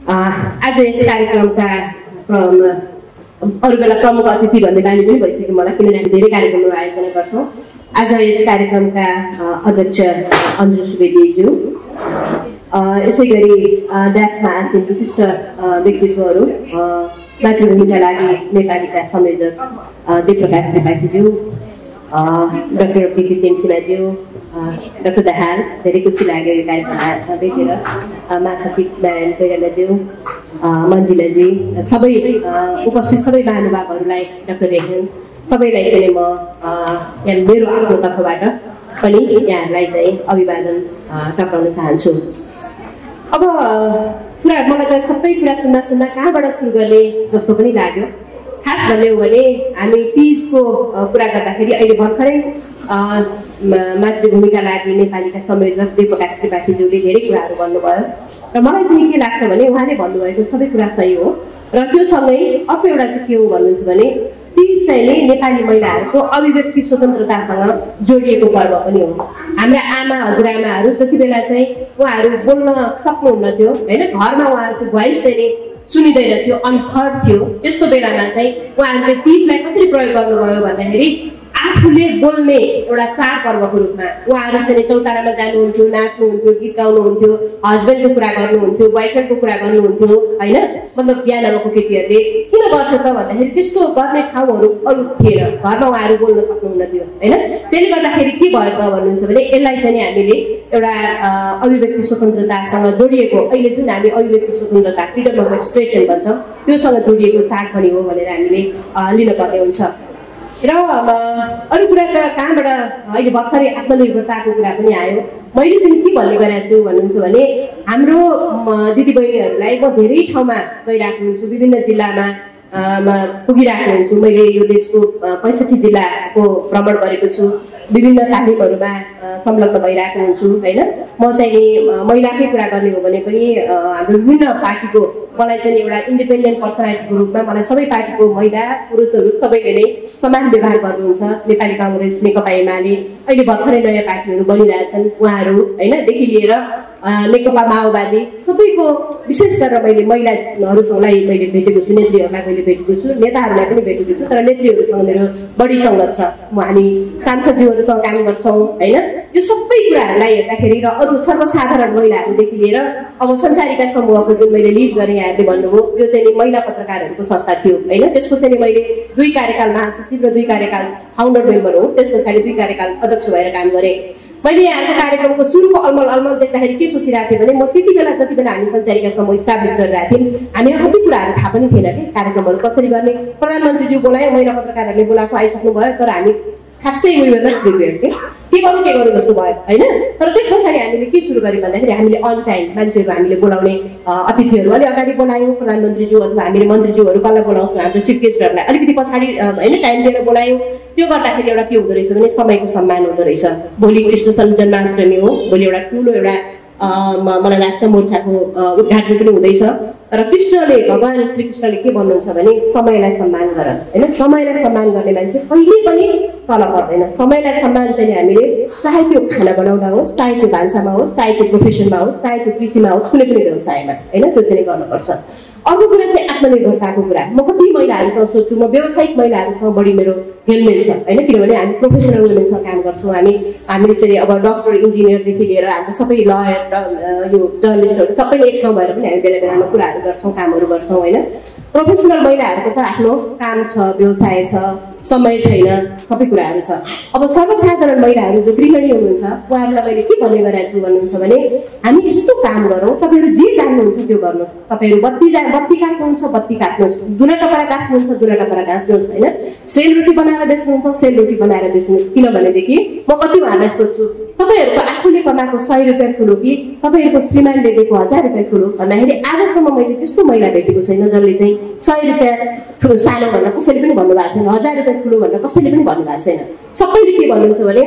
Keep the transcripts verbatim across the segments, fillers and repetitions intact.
आज यस कार्यक्रमका अरू बेला प्रमुख अतिथि भन्ने बानी पनि भइसक्यो मलाई, किनभने हामी धेरै कार्यक्रमहरू आयोजना गर्छौँ। आज यस कार्यक्रमका अध्यक्ष अन्जु सुवेदीज्यू, यसै गरी ड्याक्समा आसीन विशिष्ट व्यक्तित्वहरू, मातृभूमिका लागि नेपालीका संयोजक देवप्रकाश त्रिपाठीज्यू, डाक्टर पिपी तेमसिमाज्यू, डाक्टर दाहाल, धेरै खुसी लाग्यो यो कार्यक्रममा भेटेर, महासचिव नारायण कोइरालाज्यू, मन्जिलाजी, सबै उपस्थित सबै महानुभावहरूलाई, डाक्टर रेखन, सबैलाई चाहिँ म यहाँ मेरो आफ्नो तर्फबाट पनि यहाँहरूलाई चाहिँ अभिवादन टक्राउन चाहन्छु। अब कुरा मलाई त सबै कुरा सुन्दा सुन्दा कहाँबाट सुरु गर्ने जस्तो पनि लाग्यो। खास भन्ने हो भने हामी तिजको कुरा गर्दाखेरि अहिले भर्खरै मातृभूमिका लागि नेपालीका संयोजक देवप्रकाश त्रिपाठीज्यूले धेरै कुराहरू भन्नुभयो र मलाई चाहिँ के लाग्छ भने उहाँले भन्नुभएको सबै कुरा सही हो र त्यो सँगै अर्को एउटा चाहिँ के हो भन्नुहुन्छ भने तिज चाहिँ नि नेपाली महिलाहरूको अभिव्यक्ति स्वतन्त्रतासँग जोडिएको पर्व पनि हो। हाम्रा आमा हजुरआमाहरू जति बेला चाहिँ उहाँहरू बोल्न सक्नुहुन्न थियो होइन, घरमा उहाँहरूको भोइस चाहिँ नि सुनिँदैन थियो, अनहर्ड थियो, त्यस्तो बेलामा चाहिँ उहाँहरूले तिजलाई कसरी प्रयोग गर्नुभयो भन्दाखेरि आफूले बोल्ने एउटा चाडपर्वको रूपमा उहाँहरू चाहिँ चौतारामा जानुहुन्थ्यो, नाच्नुहुन्थ्यो, गीत गाउनुहुन्थ्यो, हस्बेन्डको कुरा गर्नुहुन्थ्यो, बोयफ्रेन्डको कुरा गर्नुहुन्थ्यो होइन। मतलब बिहा नभएको केटीहरूले किन गर्थ्यो त भन्दाखेरि त्यस्तो गर्ने ठाउँहरू अरू थिएन, घरमा उहाँहरू बोल्न सक्नुहुन्न थियो होइन। त्यसले गर्दाखेरि के भयो त भन्नुहुन्छ भने यसलाई चाहिँ हामीले एउटा अभिव्यक्ति स्वतन्त्रतासँग जोडिएको, अहिले जुन हामी अभिव्यक्ति स्वतन्त्रता फ्रिडम अफ एक्सप्रेसन भन्छौँ त्योसँग जोडिएको चाड पनि हो भनेर हामीले लिनुपर्ने हुन्छ। र अरू कुरा त कहाँबाट अहिले भर्खरै आत्मनिर्भरताको कुरा पनि आयो। मैले चाहिँ के भन्ने गरेको छु भन्नुहुन्छ भने हाम्रो दिदीबहिनीहरूलाई म धेरै ठाउँमा गइरहेको हुन्छु, विभिन्न जिल्लामा पुगिरहेको हुन्छु। मैले यो देशको पैँसठी जिल्लाको भ्रमण गरेको छु, विभिन्न तालिमहरूमा संलग्न भइरहेको हुन्छु होइन। म चाहिँ नि महिलाकै कुरा गर्ने हो भने पनि हाम्रो विभिन्न पार्टीको, मलाई चाहिँ एउटा इन्डिपेन्डेन्ट पर्सनालिटीको रूपमा मलाई सबै पार्टीको महिला पुरुषहरू सबैले नै समान व्यवहार गर्नुहुन्छ। नेपाली काङ्ग्रेस, नेकपा एमाले, अहिले भर्खरै नयाँ पार्टीहरू बनिरहेछन् उहाँहरू होइनदेखि लिएर नेकपा माओवादी सबैको विशेष गरेर मैले महिलाहरूसँगलाई मैले भेटेको छु, नेत्रीहरूलाई मैले भेटेको छु, नेताहरूलाई पनि भेटेको छु, तर नेत्रीहरूसँग मेरो बढी सङ्गत छ। म हामी सांसदज्यूहरूसँग काम गर्छौँ होइन। यो सबै कुराहरूलाई हेर्दाखेरि र अरू सर्वसाधारण महिलाहरूदेखि लिएर अब संसारिका समूहको जुन मैले लिड गरेँ, यहाँहरूले भन्नुभयो यो चाहिँ नि महिला पत्रकारहरूको संस्था थियो होइन। त्यसको चाहिँ नि मैले दुई कार्यकाल महासचिव र दुई कार्यकाल फाउन्डर मेम्बर हो, त्यस पछाडि दुई कार्यकाल अध्यक्ष भएर काम गरेँ। मैले यहाँको कार्यक्रमको सुरुको अलमल अलमल देख्दाखेरि के सोचिरहेको थिएँ भने म त्यति बेला जति बेला हामी संसारिका समूह इस्टाब्लिस गरिरहेको थियौँ हामीलाई कति कुराहरू थाहा पनि थिएन कि कार्यक्रमहरू कसरी गर्ने। प्रधानमन्त्रीज्यू बोलायो, महिला पत्रकारहरूले बोलाएको आइसक्नु भयो, तर हामी खासै उयो प्रिपेयर थिएँ, के गर्नु के गर्नु जस्तो भयो होइन। तर त्यस पछाडि हामीले के सुरु गर्यौँ भन्दाखेरि हामीले अन टाइम मान्छेहरू हामीले बोलाउने अतिथिहरू अलि अगाडि बोलायौँ, प्रधानमन्त्रीज्यू अथवा हामीले मन्त्रीज्यूहरू कसलाई बोलाउँछौँ, हाम्रो चिफ गेस्टहरूलाई अलिकति पछाडि होइन टाइम दिएर बोलायौँ। त्यो गर्दाखेरि एउटा के हुँदो रहेछ भने समयको सम्मान हुँदो रहेछ। भोलि कृष्ण जन्माष्टमी हो, भोलि एउटा ठुलो एउटा मलाई लाग्छ मोर्चाको उद्घाटन पनि हुँदैछ। तर कृष्णले, भगवान् श्रीकृष्णले के भन्नुहुन्छ भने समयलाई सम्मान गर होइन। समयलाई सम्मान गर्ने मान्छे कहिले पनि तल पर्दैन। समयलाई सम्मान चाहिँ हामीले चाहे त्यो खाना बनाउँदा होस्, चाहे त्यो भान्सामा होस्, चाहे त्यो प्रोफेसनमा होस्, चाहे त्यो कृषिमा होस्, कुनै पनि व्यवसायमा होइन, त्यो चाहिँ गर्नुपर्छ। अर्को कुरा चाहिँ आत्मनिर्भरताको कुरा। म कति महिलाहरूसँग सोध्छु, म व्यावसायिक महिलाहरूसँग बढी मेरो हेलमेल छ होइन, किनभने हामी प्रोफेसनल वुमेन्ससँग काम गर्छौँ। हामी हामीले चाहिँ अब डक्टर इन्जिनियरदेखि लिएर हाम्रो सबै लयर यो जर्नलिस्टहरू सबैले एक ठाउँ भएर पनि हामी बेला बेलामा कुराहरू गर्छौँ, कामहरू गर्छौँ होइन। प्रोफेसनल महिलाहरूको त आफ्नो काम छ, व्यवसाय छ, समय छैन, सबै कुराहरू छ। अब सर्वसाधारण महिलाहरू जो गृहिणी हुनुहुन्छ उहाँहरूलाई मैले के भन्ने गरेको छु भन्नुहुन्छ भने हामी यस्तो काम गरौँ, तपाईँहरू जे जान्नुहुन्छ त्यो गर्नुहोस्। तपाईँहरू बत्ती जा बत्ती काट्नुहुन्छ बत्ती काट्नुहोस्, दुना टपरा गाँच्नुहुन्छ दुना टपरा गाँच्नुहोस् होइन। सेलरोटी बनाएर बेच्नुहुन्छ सेलरोटी बनाएर बेच्नुहोस्। किनभनेदेखि म कति उहाँहरूलाई सोध्छु, तपाईँहरूको आफूले कमाएको सय रुपियाँ ठुलो कि तपाईँहरूको श्रीमानले दिएको हजार रुपियाँ ठुलो भन्दाखेरि आजसम्म मैले त्यस्तो महिला भेटेको छैन जसले चाहिँ सय रुपियाँ ठुलो सानो भनेर कसैले पनि भन्नुभएको छैन, हजार रुपियाँ ठुलो भनेर कसैले पनि भन्नुभएको छैन। सबैले के भन्नुहुन्छ भने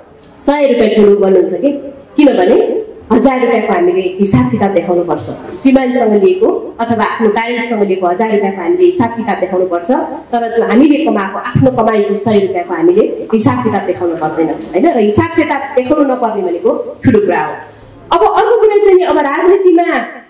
सय रुपियाँ ठुलो भन्नुहुन्छ कि, किनभने हजार रुपियाँको हामीले हिसाब किताब देखाउनुपर्छ। श्रीमानसँग लिएको अथवा आफ्नो प्यारेन्ट्ससँग लिएको हजार रुपियाँको हामीले हिसाब किताब देखाउनुपर्छ, तर त्यो हामीले कमाएको आफ्नो कमाइको सय रुपियाँको हामीले हिसाब किताब देखाउनु पर्दैन होइन। र हिसाब किताब देखाउनु नपर्ने भनेको ठुलो कुरा हो। अब अर्को कुरा चाहिँ अब राजनीतिमा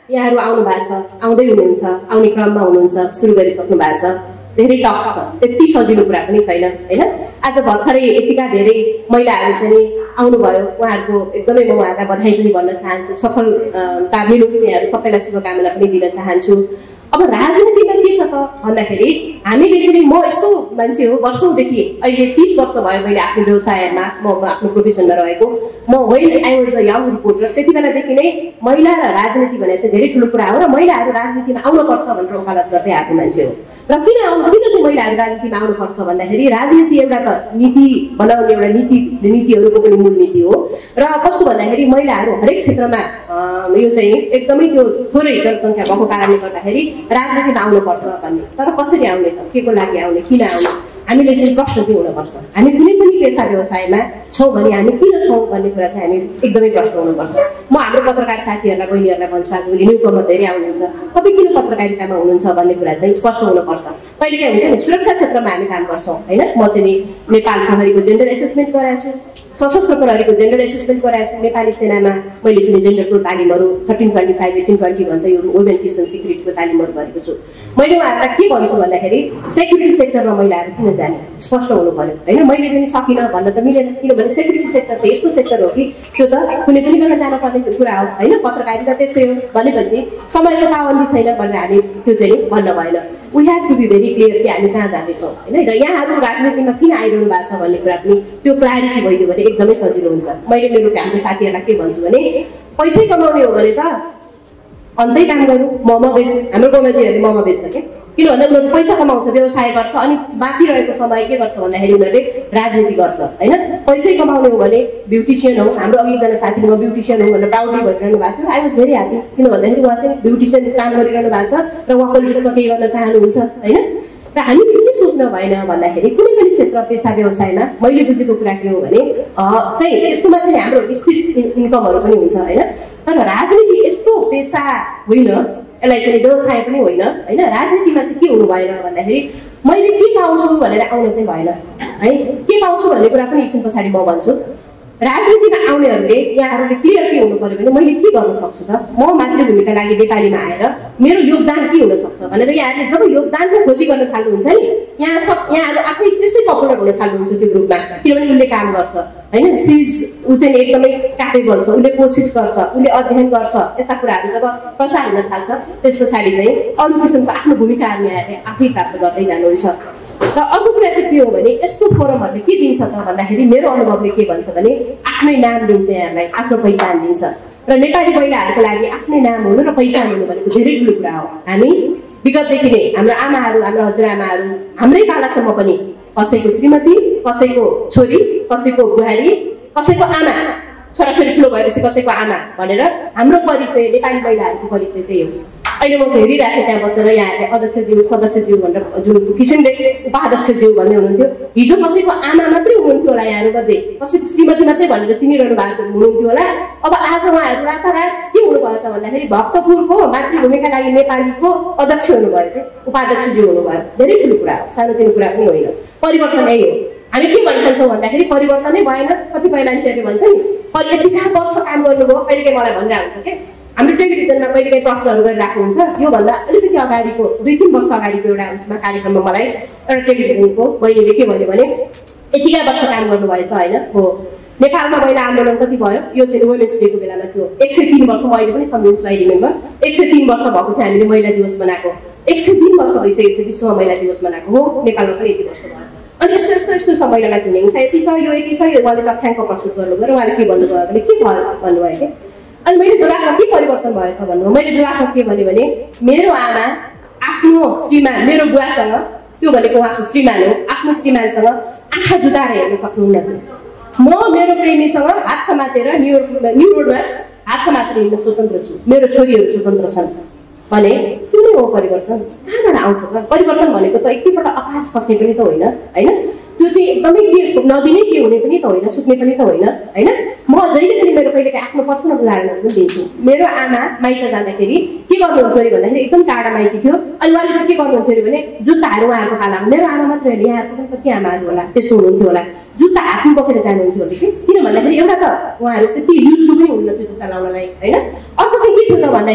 यहाँहरू आउनु भएको छ, आउँदै हुनुहुन्छ, आउने क्रममा हुनुहुन्छ, सुरु गरिसक्नु भएको छ। धेरै टफ छ, त्यति सजिलो कुरा पनि छैन हैन। आज भर्खरै यतिका धेरै महिलाहरू चाहिँ आउनुभयो, उहाँहरूको एकदमै म उहाँहरूलाई बधाई पनि भन्न चाहन्छु, सफलता मिलोस्, यहाँहरू सबैलाई शुभकामना पनि दिन चाहन्छु। अब राजनीतिमा के छ त भन्दाखेरि हामीले चाहिँ म यस्तो मान्छे हो वर्षौँदेखि, अहिले तीस वर्ष भयो मैले आफ्नो व्यवसायमा, म आफ्नो प्रोफेसनमा रहेको। म when I was a young reporter, त्यति बेलादेखि नै महिला र राजनीति भनेर चाहिँ धेरै ठुलो कुरा हो र महिलाहरू राजनीतिमा आउनुपर्छ भनेर वकालत गर्दै आएको मान्छे हो। र किन आउनु किन चाहिँ महिलाहरू राजनीतिमा आउनुपर्छ भन्दाखेरि राजनीति एउटा त नीति बनाउने एउटा नीति नीतिहरूको पनि मूल नीति हो। र कस्तो भन्दाखेरि महिलाहरू हरेक क्षेत्रमा यो चाहिँ एकदमै त्यो थोरै जनसङ्ख्या भएको कारणले गर्दाखेरि राजनीतिमा आउनुपर्छ भन्ने। तर कसरी आउने त, के को लागि आउने, किन आउने, हामीले चाहिँ प्रश्न चाहिँ हुनुपर्छ। हामी कुनै पनि पेसा व्यवसायमा छौँ भने हामी किन छौँ भन्ने कुरा चाहिँ हामी एकदमै प्रश्न हुनुपर्छ। म हाम्रो पत्रकार साथीहरूलाई बहिनीहरूलाई भन्छु, आजभोलि न्युकमर धेरै आउनुहुन्छ, तपाईँ किन पत्रकारितामा हुनुहुन्छ भन्ने कुरा चाहिँ स्पष्ट हुनुपर्छ। कहिले काहीँ हुन्छ नि सुरक्षा क्षेत्रमा हामी काम गर्छौँ होइन। म चाहिँ नि नेपाल प्रहरीको जेन्डर एसेसमेन्ट गराएको छु, सशस्त्र प्रहरीको जेन्डर एसेसमेन्ट गराएको छु, नेपाली सेनामा मैले चाहिँ जेन्डरको तालिमहरू thirteen twenty five eighteen twenty भन्छ यो वुमेन पिस एन्ड सिक्युरिटीको तालिमहरू गरेको छु। मैले उहाँहरूलाई के भन्छु भन्दाखेरि सेक्युरिटी सेक्टरमा महिलाहरू किन जाने स्पष्ट हुनु पर्यो होइन। मैले चाहिँ सकिनँ भन्न त मिलेन, किनभने सेक्युरिटी सेक्टर त यस्तो सेक्टर हो कि त्यो त कुनै पनि बेला जानुपर्ने कुरा हो होइन। पत्रकारिता त्यस्तै हो भनेपछि समयको पाबन्दी छैन भनेर हामी त्यो चाहिँ भन्न भएन। We have to be very clear कि हामी कहाँ जाँदैछौँ होइन। र यहाँहरू राजनीतिमा किन आइरहनु भएको छ भन्ने कुरा पनि त्यो क्ल्यारिटी भइदियो भने एकदमै सजिलो हुन्छ। मैले मेरो हाम्रो साथीहरूलाई के भन्छु भने पैसै कमाउने हो भने त अन्तै काम गरौँ, मोमो बेच्छु। हाम्रो गोमाजीहरूले मोमो बेच्छ क्या, किन भन्दा उनीहरू पैसा कमाउँछ, व्यवसाय गर्छ, अनि बाँकी रहेको समय के गर्छ भन्दाखेरि उनीहरूले राजनीति गर्छ होइन। पैसै कमाउने हो भने ब्युटिसियन हो, हाम्रो अघि एकजना साथीले म ब्युटिसियन हो भनेर प्राउडली भनिरहनु भएको थियो। आई वाज भेरी ह्याप्पी, किन भन्दाखेरि उहाँ चाहिँ ब्युटिसियन काम गरिरहनु भएको छ र उहाँ पोलिटिक्समा केही गर्न चाहनुहुन्छ होइन। र हामीले के सोच्न भएन भन्दाखेरि कुनै पनि क्षेत्र पेसा व्यवसायमा मैले बुझेको कुरा के हो भने चाहिँ यस्तोमा चाहिँ हाम्रो स्थिर इन्कमहरू पनि हुन्छ होइन। तर राजनीति यस्तो पेसा होइन, यसलाई चाहिँ व्यवसाय पनि होइन होइन। राजनीतिमा चाहिँ के हुनु भएन भन्दाखेरि मैले के पाउँछु भनेर आउन चाहिँ भएन है। के पाउँछु भन्ने कुरा पनि एकछिन पछाडि म भन्छु। राजनीतिमा आउनेहरूले यहाँहरूले क्लियर के हुनु पर्यो भने मैले के गर्न सक्छु त, म मातृभूमिका लागि नेपालीमा आएर मेरो योगदान के हुनसक्छ भनेर यहाँहरूले जब योगदानको खोजी गर्न थाल्नुहुन्छ नि, यहाँ सब यहाँहरू आफै त्यसै पपुलर हुन थाल्नुहुन्छ त्यो ग्रुपमा, किनभने उसले काम गर्छ होइन। सिज ऊ चाहिँ एकदमै क्यापेबल छ, उसले कोसिस गर्छ, उसले अध्ययन गर्छ, यस्ता कुराहरू जब प्रचार हुन थाल्छ त्यस पछाडि चाहिँ अरू किसिमको आफ्नो भूमिकाहरू यहाँहरूले आफै प्राप्त गर्दै जानुहुन्छ। र अर्को कुरा चाहिँ के हो भने यस्तो फोरमहरूले के दिन्छ त भन्दाखेरि मेरो अनुभवले के भन्छ भने आफ्नै नाम दिन्छ यहाँलाई, आफ्नो पहिचान दिन्छ। र नेपाली महिलाहरूको लागि आफ्नै नाम हुनु र पहिचान हुनु भनेको धेरै ठुलो कुरा हो। हामी विगतदेखि नै हाम्रो आमाहरू, हाम्रो हजुरआमाहरू, हाम्रै पालासम्म पनि कसैको श्रीमती, कसैको छोरी, कसैको बुहारी, कसैको आमा, छोराछोरी ठुलो भएपछि कसैको आमा भनेर हाम्रो परिचय नेपाली महिलाहरूको परिचय त्यही हो। अहिले म चाहिँ हेरिरहेको थिएँ त्यहाँ बसेर यहाँहरूले अध्यक्षज्यू सदस्यज्यू भनेर जुन किसिमले उपाध्यक्षज्यू भन्ने हुनुहुन्थ्यो, हिजो कसैको आमा मात्रै हुनुहुन्थ्यो होला यहाँहरूमध्ये, कसैको श्रीमती मात्रै भनेर चिनिरहनु भएको हुनुहुन्थ्यो होला। अब आज उहाँहरू रातारात के हुनुभयो त भन्दाखेरि भक्तपुरको मातृभूमिका लागि नेपालीको अध्यक्ष हुनुभयो, त्यो उपाध्यक्षज्यू हुनुभयो। धेरै ठुलो कुरा हो, सानोतिनो कुरा पनि होइन। परिवर्तन यही हो। हामी के भन्छौँ भन्दाखेरि परिवर्तनै भएन। कतिपय मान्छेहरूले भन्छ नि यतिका वर्ष काम गर्नुभयो, कहिले काहीँ मलाई भनिरहेको हुन्छ क्या, हाम्रो टेलिभिजनमा कहिले काहीँ प्रश्नहरू गरिरहेको हुन्छ। योभन्दा अलिकति अगाडिको दुई तिन वर्ष अगाडिको एउटा उसमा कार्यक्रममा मलाई एउटा टेलिभिजनको बहिनीले के भन्यो भने यतिका वर्ष काम गर्नुभएछ होइन। हो नेपालमा महिला आन्दोलन कति भयो, यो चाहिँ वुमेन्स डेको बेलामा थियो। एक सय तिन वर्ष म अहिले पनि सम्झिन्छु, आई रिमेम्बर एक सय तिन वर्ष भएको थियो हामीले महिला दिवस बनाएको। एक सय तिन वर्ष भइसकेको छ विश्वमा महिला दिवस बनाएको हो, नेपालमा पनि यति वर्ष भयो। अनि यस्तो यस्तो यस्तो समयलाई तुल्याइन्छ, यति छ यो यति छ यो, उहाँले तथ्याङ्क प्रस्तुत गर्नुभयो र उहाँले के भन्नुभयो भने के भयो भन्नुभयो क्या। अनि मैले जवाफमा के परिवर्तन भयो त भन्नु, मैले जवाफमा के भन्यो भने मेरो आमा आफ्नो श्रीमान, मेरो बुवासँग, त्यो भनेको उहाँको श्रीमान हो, आफ्नो श्रीमानसँग आँखा जुदाएर हेर्न सक्नुहुन्न थियो। म मेरो प्रेमीसँग हात समातेर न्यु न्यु रोडमा हात समातेर हिँड्न स्वतन्त्र छु, मेरो छोरीहरू स्वतन्त्र छन् भने त्यो नै हो परिवर्तन। कहाँबाट आउँछ त परिवर्तन भनेको त एकैपल्ट आकाश खस्ने पनि त होइन होइन। त्यो चाहिँ एकदमै के नदी नै के हुने पनि त होइन, सुत्ने पनि त होइन होइन। म जहिले पनि मेरो कहिलेकाहीँ आफ्नो पर्सनल उदाहरणहरू पनि दिन्छु। मेरो आमा माइत जाँदाखेरि के गर्नुहुन्थ्यो अरे भन्दाखेरि एकदम टाढा माइती थियो, अनि उहाँले चाहिँ के गर्नुहुन्थ्यो अरे भने जुत्ताहरू उहाँहरूको पालामा, मेरो आमा मात्रै होइन यहाँहरूको पनि कति आमाहरू होला त्यस्तो हुनुहुन्थ्यो होला, जुत्ता हातमा बोकेर जानुहुन्थ्यो अरे कि, किन भन्दाखेरि एउटा त उहाँहरू त्यति युज टु पनि हुनुहुन्न त्यो जुत्ता लाउनलाई होइन। अर्को चाहिँ के थियो त भन्दाखेरि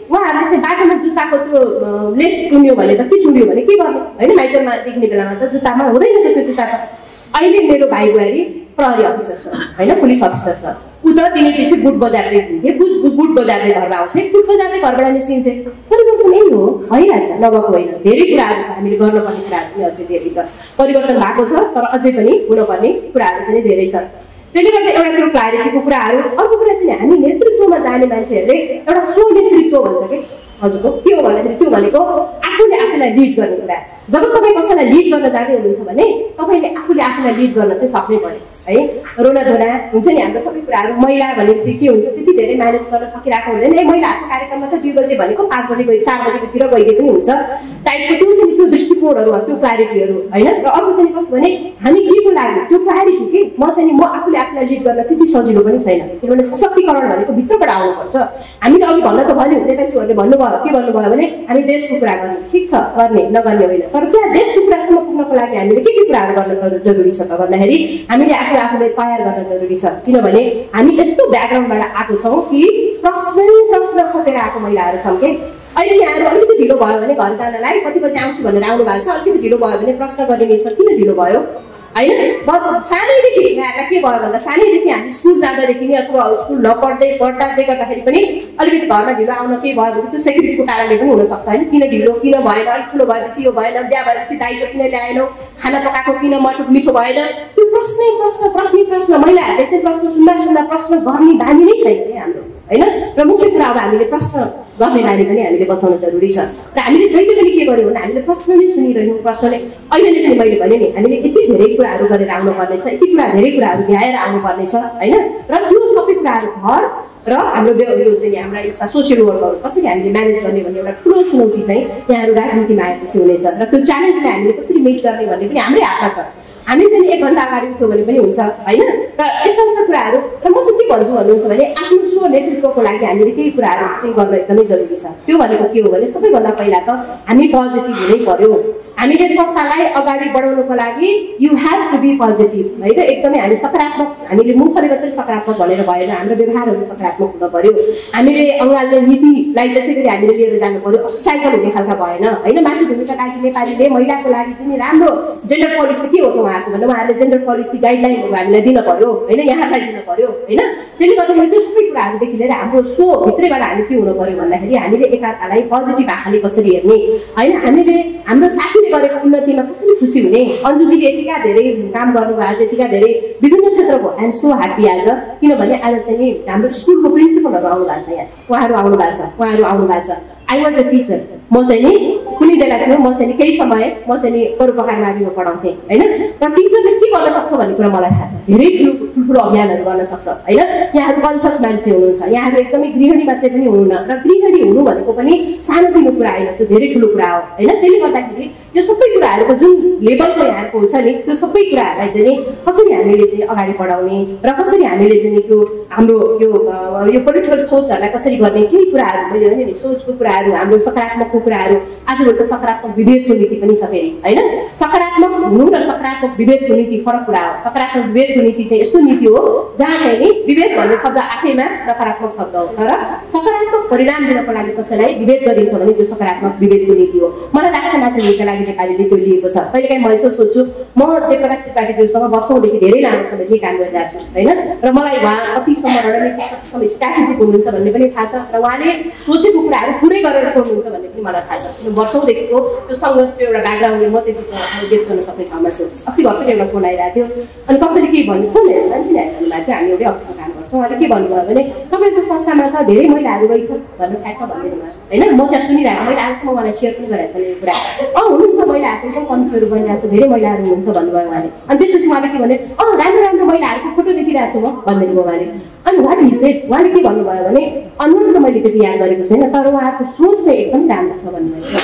उहाँहरूले चाहिँ बाटोमा जुत्ताको त्यो लेस चुन्यो भने त के चुन्यो भने के गर्नु होइन माइकलमा देख्ने बेलामा त जुत्तामा हुँदैन त्यो जुत्ता त अहिले मेरो भाइ बुहारी प्रहरी अफिसर छ होइन पुलिस अफिसर छ ऊ त दिने पछि बुट बजार्दै हिँड्थे बुट बुट बजार्दै घरमा आउँछ बुट बजार्दै घरबाट निस्किन्छ परिवर्तन यही हो भइरहेछ नभएको होइन धेरै कुराहरू छ हामीले गर्नुपर्ने कुराहरू पनि अझै धेरै छ परिवर्तन भएको छ तर अझै पनि हुनुपर्ने कुराहरू चाहिँ धेरै छ त्यसले गर्दा एउटा त्यो क्ल्यारिटीको कुराहरू अर्को कुरा चाहिँ हामी नेतृत्वमा जाने मान्छेहरूले एउटा स्वनेतृत्व भन्छ कि हजुरको के हो भन्दाखेरि त्यो भनेको आफूले आफूलाई लिड गर्ने कुरा जब तपाईँ कसैलाई लिड गर्न जाँदै हुनुहुन्छ भने तपाईँले आफूले आफूलाई लिड गर्न चाहिँ सक्नै पर्यो है रोना धोना हुन्छ नि हाम्रो सबै कुराहरू महिला भनेको के हुन्छ त्यति धेरै म्यानेज गर्न सकिरहेको हुँदैन ए महिलाहरूको कार्यक्रममा त दुई बजे भनेको पाँच बजे गए चार बजेकोतिर गइदिए पनि हुन्छ टाइपको त्यो चाहिँ त्यो दृष्टिकोणहरू त्यो क्ल्यारिटीहरू होइन र अर्को चाहिँ कस्तो भने हामी के को लागि त्यो क्ल्यारिटी के म चाहिँ म आफूले आफूलाई लिड गर्न त्यति सजिलो पनि छैन किनभने सशक्तिकरण भनेको भित्रबाट आउनुपर्छ हामीले अघि भन्न त भन्यो नेताजीहरूले भन्नुभयो के भन्नुभयो भने हामी देशको कुरा गर्ने ठिक छ गर्ने नगर्ने होइन तर त्यहाँ देशको कुरासम्म पुग्नको लागि हामीले के के कुराहरू गर्न जरुरी छ त भन्दाखेरि हामीले आफू आफूलाई तयार गर्न जरुरी छ किनभने हामी यस्तो ब्याकग्राउन्डबाट आएको छौँ कि प्रश्नै प्रश्न खोजेर आएको महिलाहरू छौँ कि अहिले यहाँहरू अलिकति ढिलो भयो भने घर जानलाई कति बजी आउँछु भनेर आउनु भएको छ अलिकति ढिलो भयो भने प्रश्न गर्ने सर किन ढिलो भयो होइन बस सानैदेखि यहाँहरूलाई के भयो भन्दा सानैदेखि हामी स्कुल जाँदादेखि नै अथवा स्कुल नपढ्दै पढ्दा चाहिँ गर्दाखेरि पनि अलिकति घरमा ढिलो आउन के भयो भने त्यो सेक्युरिटीको कारणले पनि हुनसक्छ होइन किन ढिलो किन भएन अलिक ठुलो भएपछि यो भएन बिहा भएपछि दाइजो किन ल्याएनौ खाना पकाएको किन मटो मिठो भएन त्यो प्रश्नै प्रश्न प्रश्नै प्रश्न महिलाहरूले चाहिँ प्रश्न सुन्दा सुन्दा प्रश्न गर्ने बानी नै छैन नि हाम्रो होइन र मुख्य कुरा अब हामीले प्रश्न गर्ने बानी पनि हामीले बचाउन जरुरी छ र हामीले जहिले पनि के गर्यौँ भने हामीले प्रश्न नै सुनिरह्यौँ प्रश्नले अहिले पनि मैले भने नि हामीले यति धेरै कुराहरू गरेर आउनुपर्नेछ यति कुरा धेरै कुराहरू भ्याएर आउनुपर्नेछ होइन र त्यो सबै कुराहरू घर र हाम्रो यो चाहिँ हाम्रा यस्ता सोसियल वर्कहरू कसरी हामीले म्यानेज गर्ने भन्ने एउटा ठुलो चुनौती चाहिँ यहाँहरू राजनीतिमा आएपछि हुनेछ र त्यो च्यालेन्जलाई हामीले कसरी मिट गर्ने भन्ने पनि हाम्रै हातमा छ हामी चाहिँ एक घन्टा अगाडि उठ्यो भने पनि हुन्छ होइन र यस्ता यस्ता कुराहरू र म चाहिँ के भन्छु भन्नुहुन्छ भने आफ्नो स्व नेतृत्वको लागि हामीले केही कुराहरू चाहिँ गर्न एकदमै जरुरी छ त्यो भनेको के हो भने सबैभन्दा पहिला त हामी पोजिटिभ हुनै पर्यो हामीले संस्थालाई अगाडि बढाउनको लागि you have to be positive है त एकदमै हामी सकारात्मक हामीले मुखले मात्रै सकारात्मक भनेर भएन हाम्रो व्यवहारहरू सकारात्मक हुन पर्यो हामीले अङ्गाल्ने नीतिलाई त्यसै गरी हामीले लिएर जानु पर्यो अस्ट्राइकल हुने खालका भएन होइन मातृभूमिका लागि नेपालीले महिलाको लागि चाहिँ राम्रो जेन्डर पोलिसी के हो त उहाँहरूको भन्दा उहाँहरूले जेन्डर पोलिसी गाइडलाइनहरू हामीलाई दिन पर्यो होइन यहाँलाई दिन पर्यो होइन त्यसले गर्दाखेरि त्यो सबै कुराहरूदेखि लिएर हाम्रो सो भित्रैबाट हामी के हुनु पर्यो भन्दाखेरि हामीले एकअर्कालाई पोजिटिभ आँखाले कसरी हेर्ने होइन हामीले हाम्रो साथी गरेको उन्नतिमा कसरी खुसी हुने अन्जुजीले यतिका धेरै काम गर्नुभयो आज यतिका धेरै विभिन्न क्षेत्रको आइएम सो ह्याप्पी आज किनभने आज चाहिँ नि हाम्रो स्कुलको प्रिन्सिपलहरू आउनु भएको छ यहाँ उहाँहरू आउनु भएको छ उहाँहरू आउनु भएको छ आई वाज अ टिचर म चाहिँ नि कुनै बेला थियो म चाहिँ नि केही समय म चाहिँ नि परोपकारवादीमा पढाउँथेँ होइन र टिचरले के गर्न सक्छ भन्ने कुरा मलाई थाहा छ धेरै ठुलो ठुल्ठुलो अभियानहरू गर्न सक्छ होइन यहाँहरू कन्सियस मान्छे हुनुहुन्छ यहाँहरू एकदमै गृहिणी मात्रै पनि हुनुहुन्न र गृहिणी हुनु भनेको पनि सानोतिनो कुरा होइन त्यो धेरै ठुलो कुरा हो होइन त्यसले गर्दाखेरि यो सबै कुराहरूको जुन लेभलको यहाँहरूको हुन्छ नि त्यो सबै कुराहरूलाई चाहिँ नि कसरी हामीले चाहिँ अगाडि बढाउने र कसरी हामीले चाहिँ त्यो हाम्रो यो यो पोलिटिकल सोचहरूलाई कसरी गर्ने केही कुराहरू मैले भने नि सोचको कुराहरू हाम्रो सकारात्मकको कुराहरू आजभोलि त सकारात्मक विभेदको नीति पनि छ फेरि होइन सकारात्मक हुनु र सकारात्मक विभेदको नीति फरक कुरा हो सकारात्मक विभेदको नीति चाहिँ यस्तो नीति हो जहाँ चाहिँ नि विभेद भन्ने शब्द आफैमा नकारात्मक शब्द हो तर सकारात्मक परिणाम दिनको लागि कसैलाई विभेद गरिन्छ भने त्यो सकारात्मक विभेदको नीति हो मलाई लाग्छ मातृभूमिका लागि नेपालीले त्यो लिएको छ कहिलेकाहीँ म यसो सोच्छु म देवप्रकाश त्रिपाठीज्यूसँग वर्षौँदेखि धेरै लामो समयदेखि काम गरिरहेको छु होइन र मलाई उहाँ कतिसम्म रणनीतिक स्ट्राटेजिक हुनुहुन्छ भन्ने पनि थाहा छ र उहाँले सोचेको कुराहरू पुरै गरेर छोड्नुहुन्छ भन्ने पनि मलाई थाहा छ वर्षौँदेखिको त्यो सङ्गठनको एउटा ब्याकग्राउन्डले म त्यति गेस गर्न सक्ने ठाउँमा छु अस्ति भर्खर एउटा फोन आइरहेको थियो अनि कसैले के भन्नु फोन हेर्नु मान्छेले आइरहनु भएको थियो हामी एउटै अफिसमा काम गर्छौँ उहाँले के भन्नुभयो भने तपाईँको संस्थामा त धेरै महिलाहरू रहेछ भनेर ठ्याक्क भनिदिनु भएको होइन म त्यहाँ सुनिरहेको मैले आजसम्म उहाँलाई सेयर पनि गरेको छ यो कुरा अँ हुनुहुन्छ महिलाहरूको एकदम कमिटीहरू बनिरहेको छ धेरै महिलाहरू हुनुहुन्छ भन्नुभयो उहाँले अनि त्यसपछि उहाँले के भने अँ राम्रो राम्रो महिलाहरूको फोटो देखिरहेको छु म भनिदिनु भयो उहाँले अनि वाट हि सेड उहाँले के भन्नुभयो भने अनुहार त मैले त्यति याद गरेको छैन तर उहाँको सोच चाहिँ एकदम राम्रो छ भन्नुभयो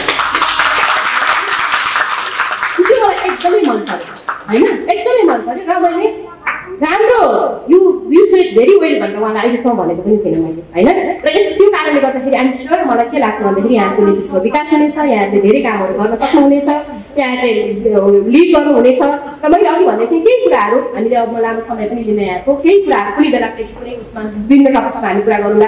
एकदमै मन पर्यो होइन एकदमै मन पर्यो र मैले राम्रो you you said very well भनेर उहाँलाई अहिलेसम्म भनेको पनि थिएन मैले होइन र यस्तो त्यो कारणले गर्दाखेरि आइम स्योर मलाई के लाग्छ भन्दाखेरि यहाँको नेतृत्व विकास हुनेछ यहाँहरूले धेरै कामहरू गर्न सक्नुहुनेछ यहाँहरूले लिड गर्नुहुनेछ र मैले अघि भन्दै थिएँ केही कुराहरू हामीले अब लामो समय पनि लिन यहाँको केही कुराहरू कुनै बेला कुनै उसमा विभिन्न टपिक्समा हामी कुरा गरौँला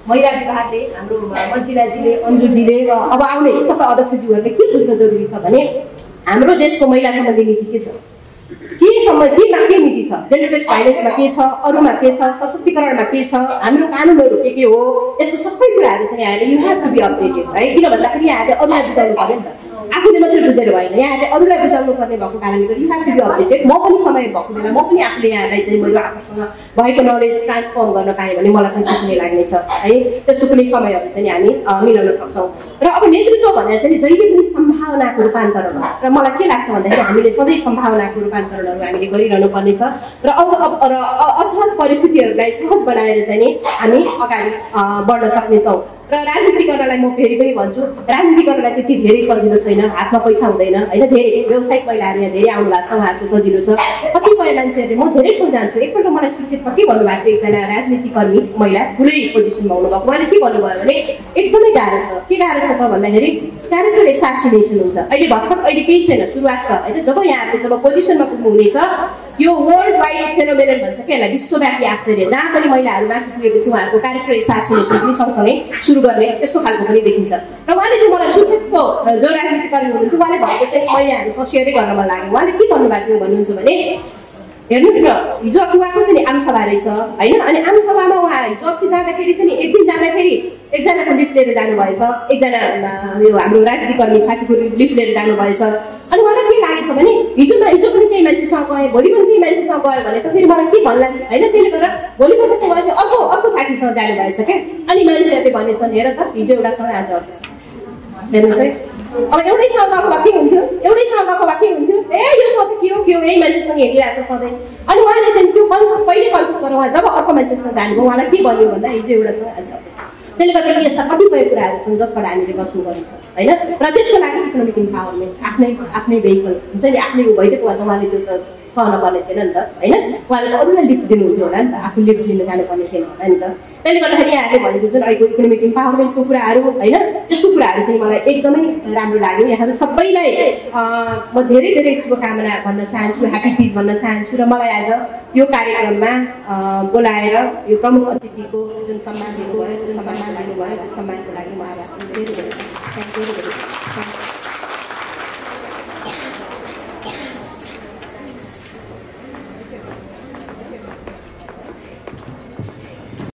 महिला विभागले हाम्रो मन्जिलाजीले अन्जुजीले र अब आउने सबै अध्यक्षज्यूहरूले के बुझ्न जरुरी छ भने हाम्रो देशको महिला सम्बन्धी नीति के छ, के सम्बन्धीमा के नीति छ, जेन्डर बेस्ड भाइलेन्समा के छ, अरूमा के छ, सशक्तिकरणमा के छ, हाम्रो कानुनहरू के के हो, यस्तो सबै कुराहरू चाहिँ यहाँले you have to be updated है। किन भन्दाखेरि यहाँले अरूलाई बुझाउनु पर्यो नि त, आफूले मात्रै बुझेर भएन, यहाँले अरूलाई बुझाउनु पर्ने भएको कारणले गर्दा you have to be updated. म पनि समय भएको बेला म पनि आफूले यहाँलाई चाहिँ मैले आफूसँग भएको नलेज ट्रान्सफर्म गर्न पाएँ भने मलाई पनि खुसी नै लाग्नेछ है। त्यस्तो कुनै समयहरू चाहिँ हामी मिलाउन सक्छौँ। र अब नेतृत्व भन्ने चाहिँ जहिले पनि सम्भावनाको रूपान्तरण हो र मलाई के लाग्छ भन्दाखेरि हामीले सधैँ सम्भावनाको रूपान्तरणहरू हामीले गरिरहनु पर्नेछ र अब र असहज परिस्थितिहरूलाई सहज बनाएर चाहिँ नि हामी अगाडि बढ्न सक्नेछौँ। र राजनीति गर्नलाई म फेरि पनि भन्छु, राजनीति गर्नलाई त्यति धेरै सजिलो छैन, हातमा पैसा हुँदैन होइन। धेरै व्यावसायिक महिलाहरू यहाँ धेरै आउनु भएको छ, उहाँहरूको सजिलो छ। कतिपय मान्छेहरूले म धेरै ठाउँ जान्छु, एकपल्ट मलाई सुर्खेतमा के भन्नुभएको थियो, एकजना राजनीतिकर्मी महिला ठुलै पोजिसनमा हुनुभएको, उहाँले के भन्नुभयो भने एकदमै गाह्रो छ। के गाह्रो छ त भन्दाखेरि क्यारेक्टर एसासिनेसन हुन्छ। अहिले भर्खर अहिले केही छैन, सुरुवात छ होइन। जब यहाँहरूले जब पोजिसनमा पुग्नुहुनेछ यो वर्ल्ड वाइड फेनोमेनन भन्छ कि यसलाई, विश्वव्यापी आश्चर्य, जहाँ पनि महिलाहरू माथि पुगेपछि उहाँहरूको क्यारेक्टर एसासिनेसन पनि सँगसँगै सुरु गर्ने त्यस्तो खालको पनि देखिन्छ। र उहाँले जो मलाई सुर्खेतको जो राजनीतिकर्मी हुनुहुन्थ्यो उहाँले भनेको चाहिँ मैले यहाँहरू सेयरै गर्न मन लाग्यो। उहाँले के भन्नुभएको थियो भन्नुहुन्छ भने हेर्नुहोस् न, हिजो अस्ति उहाँको चाहिँ नि आमसभा रहेछ होइन। अनि आमसभामा उहाँ हिजो अस्ति जाँदाखेरि चाहिँ नि एक दिन जाँदाखेरि एकजनाको लिफ्ट लिएर जानुभएछ, एकजना यो हाम्रो राजनीतिकर्मी साथीको लिफ्ट लिएर जानुभएछ। अनि उहाँलाई के लागेको छ भने हिजोमा हिजो पनि त्यही मान्छेसँग गएँ, भोलि पनि त्यही मान्छेसँग गयो भने त फेरि मलाई के भन्ला होइन। त्यसले गर्दा भोलिपल्टको उहाँ चाहिँ अर्को अर्को साथीसँग जानुभएछ क्या। अनि मान्छेहरूले भनेछन् हेर त हिजो एउटासँग आज अर्कोसँग, हेर्नुहोस् है। अब एउटै ठाउँ गएको भए के हुन्थ्यो, एउटै ठाउँ गएको भए के हुन्थ्यो, ए यो सधैँ के हो के हो यही मान्छेसँग हिँडिरहेको छ सधैँ। अनि उहाँले चाहिँ त्यो कन्सियस पहिले कन्सियस गरेर उहाँ जब अर्को मान्छेसँग जानुभयो उहाँलाई के भन्यो भन्दा हिजो एउटासँग आज अर्कोसँग। त्यसले गर्दा यस्ता कतिपय कुराहरू छन् जसबाट हामीले बस्नुपर्ने छ होइन। र त्यसको लागि इकोनोमिक इम्पावरमेन्ट आफ्नै आफ्नै भेहिकल हुन्छ नि, आफ्नै ऊ भइदिएको भए त उहाँले त्यो त सहन पर्ने थिएन नि त होइन। उहाँले त अरूलाई लिफ्ट दिनुहुन्थ्यो होला नि त, आफू लिफ्ट लिन जानुपर्ने थिएन होला नि त। त्यसले गर्दाखेरि यहाँहरूले भनेको जुन अहिलेको इकोनोमिक इम्पावरमेन्टको कुराहरू होइन, त्यस्तो कुराहरू चाहिँ मलाई एकदमै राम्रो लाग्यो। यहाँहरू सबैलाई म धेरै धेरै शुभकामना भन्न चाहन्छु, ह्याप्पी पिस भन्न चाहन्छु। र मलाई आज यो कार्यक्रममा बोलाएर यो प्रमुख अतिथिको जुन सम्मान दिनुभयो, त्यो सम्मान दिनुभयो, त्यो सम्मानको लागि म आज धेरै धेरै